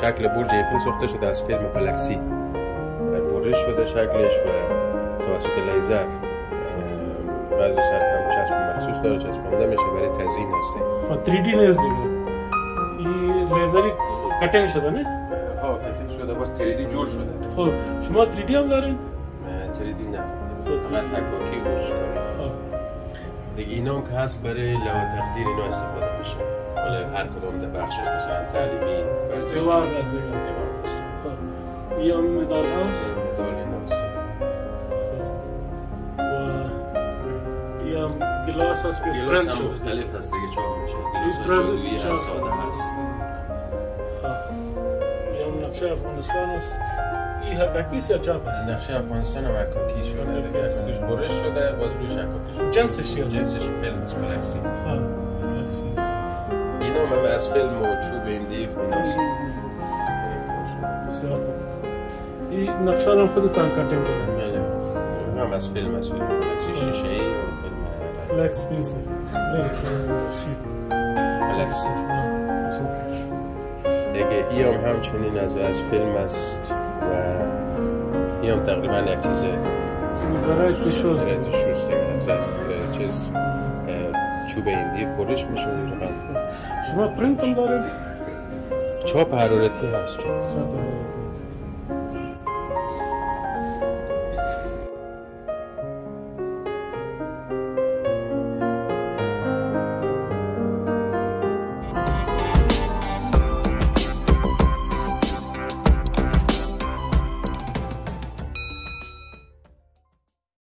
شکل برج ایفل ساخته شده از فیلم گالاکسی. برج شده شکلش و توسط لیزر بعضی سر هم چسب مخصوص داره، چسبانده میشه برای تزیین هسته. خب 3D نیست دیگه. این لیزری کاتینگ شده نه؟ ها کاتینگ شده، باز 3D جور شده. خب شما 3D هم دارین؟ 3D نه. فقط حکاکی برج داره. دیگه اینا هم که هست برای لوح تقدیر اینا استفاده میشه. حالا هر کدوم در بخشش مثلا تعلیمی، ورزشی، دیوار از دیگه. خب این هم مدال هست؟ مدال ایناست. هم گلاس هست که گلاس هم مختلف هست دیگه، چهار میشه. گلاس جادویی هست، ساده هست. این هم نقشه افغانستان هست. این حکاکیست یا چاپ هست؟ نقشه افغانستان هم حکاکی شده دیگه، اساسش برش شده، باز رویش حکاکی شده. جنسش چی هست؟ جنسش فیلم است، گالاکسی. گالاکسی است. اینا هم از فیلم و چوب ایمدیف ایناست. بسیار خوب. این نقشه هم خودتان کاتینگ کردن؟ بله. هم از فیلم گالاکسی شیشه ای و فیلم فلکس پیس شیت گالاکسی دیگه. ای هم همچنین از فیلم است و ای هم تقریبا یک چیز برای تشوز دیگه از چیز چوب ایمدیف برش میشه دیگه. شما پرینت هم دارید؟ چاپ حرارتی هست.